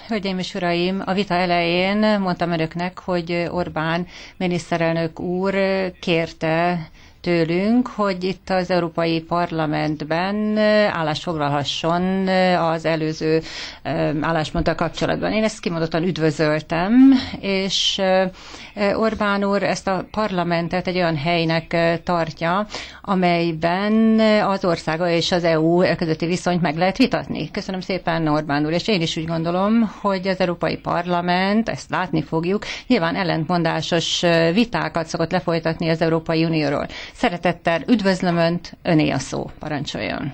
Hölgyeim és uraim, a vita elején mondtam önöknek, hogy Orbán miniszterelnök úr kérte tőlünk, hogy itt az Európai Parlamentben állást foglalhasson az előző állásponttal kapcsolatban. Én ezt kimondottan üdvözöltem, és Orbán úr ezt a parlamentet egy olyan helynek tartja, amelyben az országa és az EU közötti viszonyt meg lehet vitatni. Köszönöm szépen, Orbán úr, és én is úgy gondolom, hogy az Európai Parlament, ezt látni fogjuk, nyilván ellentmondásos vitákat szokott lefolytatni az Európai Unióról. Szeretettel üdvözlöm Önt, Öné a szó, parancsoljon.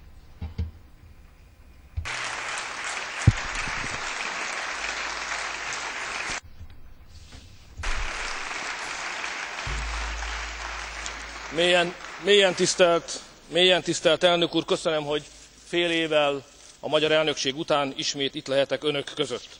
Mélyen tisztelt elnök úr, köszönöm, hogy fél évvel a magyar elnökség után ismét itt lehetek önök között.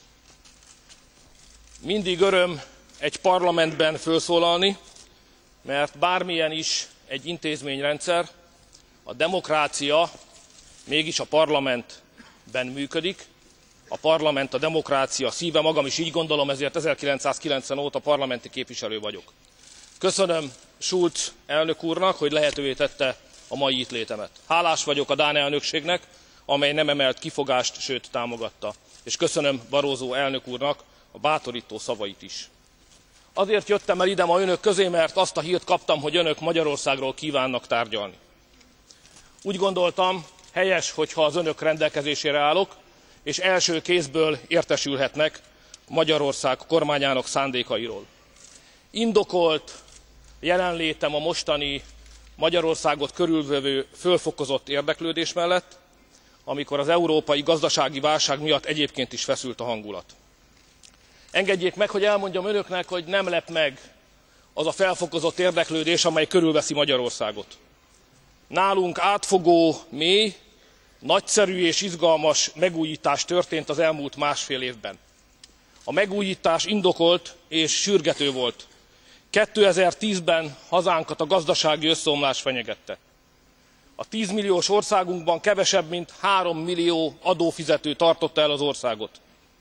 Mindig öröm egy parlamentben fölszólalni, mert bármilyen is egy intézményrendszer, a demokrácia mégis a parlamentben működik. A parlament a demokrácia szíve, magam is így gondolom, ezért 1990 óta parlamenti képviselő vagyok. Köszönöm Schulz elnök úrnak, hogy lehetővé tette a mai itt létemet. Hálás vagyok a dán elnökségnek, amely nem emelt kifogást, sőt támogatta. És köszönöm Barroso elnök úrnak a bátorító szavait is. Azért jöttem el ide ma önök közé, mert azt a hírt kaptam, hogy önök Magyarországról kívánnak tárgyalni. Úgy gondoltam, helyes, hogyha az önök rendelkezésére állok, és első kézből értesülhetnek Magyarország kormányának szándékairól. Indokolt jelenlétem a mostani Magyarországot körülvevő fölfokozott érdeklődés mellett, amikor az európai gazdasági válság miatt egyébként is feszült a hangulat. Engedjék meg, hogy elmondjam önöknek, hogy nem lep meg az a felfokozott érdeklődés, amely körülveszi Magyarországot. Nálunk átfogó, mély, nagyszerű és izgalmas megújítás történt az elmúlt másfél évben. A megújítás indokolt és sürgető volt. 2010-ben hazánkat a gazdasági összeomlás fenyegette. A 10 milliós országunkban kevesebb, mint 3 millió adófizető tartotta el az országot.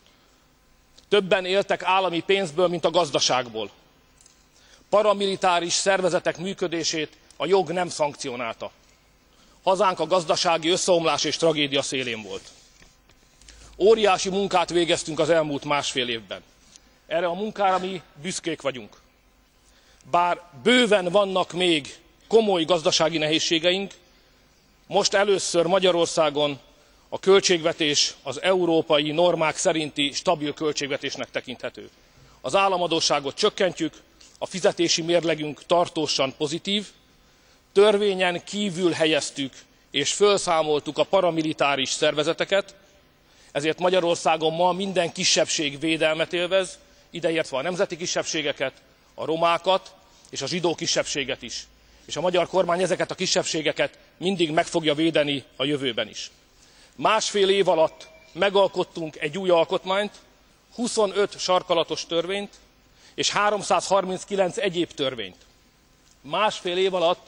Többen éltek állami pénzből, mint a gazdaságból. Paramilitáris szervezetek működését a jog nem szankcionálta. Hazánk a gazdasági összeomlás és tragédia szélén volt. Óriási munkát végeztünk az elmúlt másfél évben. Erre a munkára mi büszkék vagyunk. Bár bőven vannak még komoly gazdasági nehézségeink, most először Magyarországon a költségvetés az európai normák szerinti stabil költségvetésnek tekinthető. Az államadósságot csökkentjük, a fizetési mérlegünk tartósan pozitív, törvényen kívül helyeztük és fölszámoltuk a paramilitáris szervezeteket, ezért Magyarországon ma minden kisebbség védelmet élvez, ideértve a nemzeti kisebbségeket, a romákat és a zsidó kisebbséget is. És a magyar kormány ezeket a kisebbségeket mindig meg fogja védeni a jövőben is. Másfél év alatt megalkottunk egy új alkotmányt, 25 sarkalatos törvényt és 339 egyéb törvényt. Másfél év alatt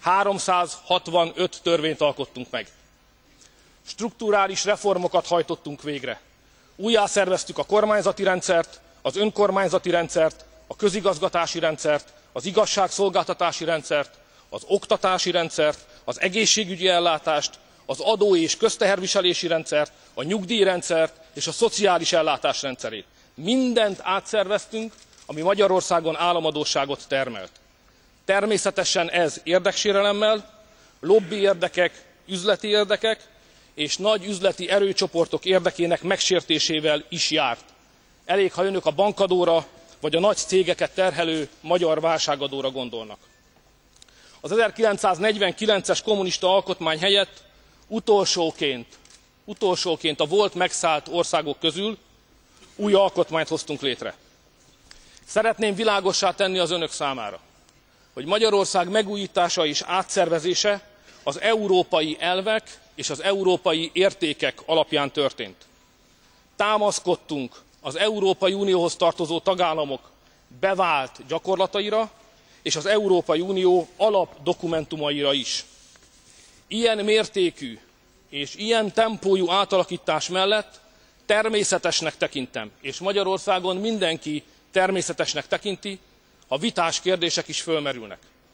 365 törvényt alkottunk meg. Strukturális reformokat hajtottunk végre. Újjászerveztük a kormányzati rendszert, az önkormányzati rendszert, a közigazgatási rendszert, az igazságszolgáltatási rendszert, az oktatási rendszert, az egészségügyi ellátást, az adó és közteherviselési rendszert, a nyugdíjrendszert és a szociális ellátás rendszerét. Mindent átszerveztünk, ami Magyarországon államadósságot termelt. Természetesen ez érdeksérelemmel, lobbiérdekek, üzleti érdekek és nagy üzleti erőcsoportok érdekének megsértésével is járt. Elég, ha önök a bankadóra vagy a nagy cégeket terhelő magyar válságadóra gondolnak. Az 1949-es kommunista alkotmány helyett utolsóként a volt megszállt országok közül új alkotmányt hoztunk létre. Szeretném világossá tenni az önök számára, hogy Magyarország megújítása és átszervezése az európai elvek és az európai értékek alapján történt. Támaszkodtunk az Európai Unióhoz tartozó tagállamok bevált gyakorlataira és az Európai Unió alapdokumentumaira is. Ilyen mértékű és ilyen tempójú átalakítás mellett természetesnek tekintem, és Magyarországon mindenki természetesnek tekinti, ha vitás kérdések is fölmerülnek.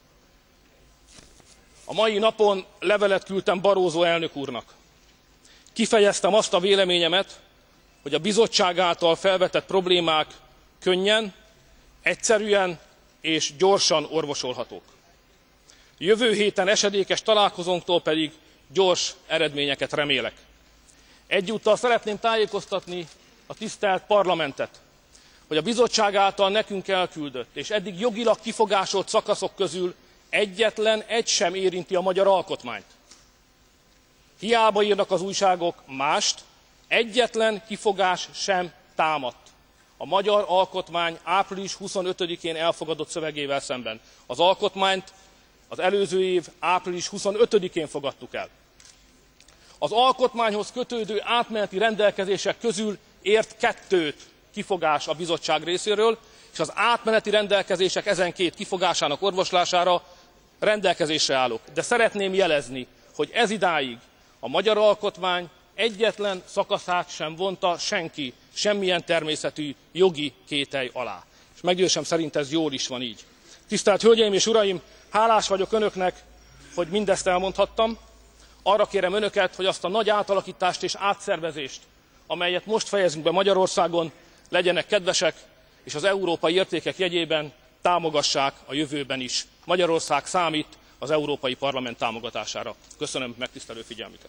A mai napon levelet küldtem Barroso elnök úrnak. Kifejeztem azt a véleményemet, hogy a bizottság által felvetett problémák könnyen, egyszerűen és gyorsan orvosolhatók. Jövő héten esedékes találkozónktól pedig gyors eredményeket remélek. Egyúttal szeretném tájékoztatni a tisztelt parlamentet, hogy a bizottság által nekünk elküldött és eddig jogilag kifogásolt szakaszok közül egyetlen egy sem érinti a magyar alkotmányt. Hiába írnak az újságok mást, egyetlen kifogás sem támadt a magyar alkotmány április 25-én elfogadott szövegével szemben. Az alkotmányt az előző év április 25-én fogadtuk el. Az alkotmányhoz kötődő átmeneti rendelkezések közül ért 2 kifogás a bizottság részéről, és az átmeneti rendelkezések ezen 2 kifogásának orvoslására rendelkezésre állok. De szeretném jelezni, hogy ezidáig a magyar alkotmány egyetlen szakaszát sem vonta senki semmilyen természetű jogi kételj alá. És meggyőződésem szerint ez jól is van így. Tisztelt Hölgyeim és Uraim, hálás vagyok Önöknek, hogy mindezt elmondhattam. Arra kérem Önöket, hogy azt a nagy átalakítást és átszervezést, amelyet most fejezünk be Magyarországon, legyenek kedvesek, és az európai értékek jegyében támogassák a jövőben is. Magyarország számít az Európai Parlament támogatására. Köszönöm megtisztelő figyelmüket.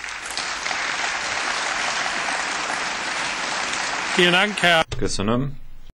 Köszönöm.